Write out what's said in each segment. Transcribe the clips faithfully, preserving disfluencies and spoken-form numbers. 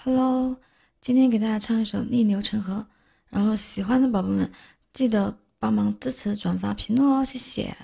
Hello，今天给大家唱一首《逆流成河》，然后喜欢的宝宝们记得帮忙支持、转发、评论哦，谢谢。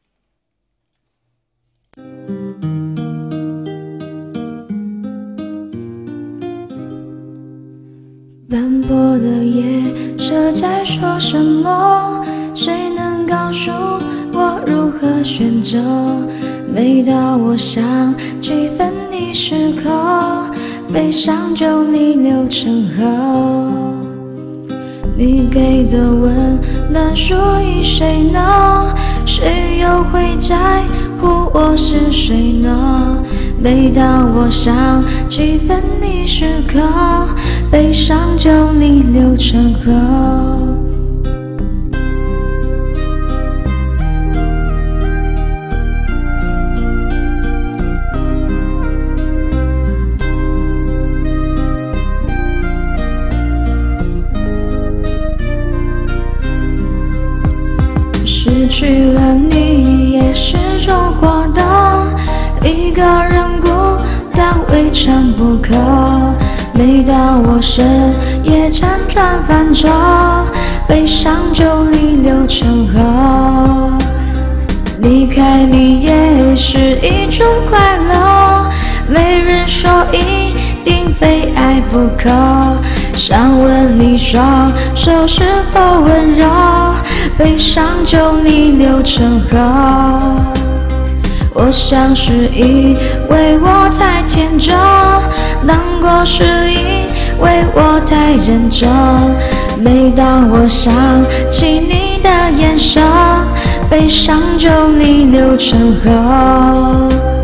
斑驳的夜色在说什么？谁能告诉我如何选择？每到我想起分离时刻，悲伤就逆流成河。你给的温暖属于谁呢？谁又会在乎我是谁呢？每当我想起分离时刻，悲伤就逆流成河。失去了你也是种获得，一个人孤单未尝不可。每当我深夜辗转反侧，悲伤就逆流成河。离开你也是一种快乐，没人说一定非爱不可。想问你双手是否温热，悲伤就逆流成河。我想是因为我太天真，难过是因为我太认真。每当我想起你的眼神，悲伤就逆流成河。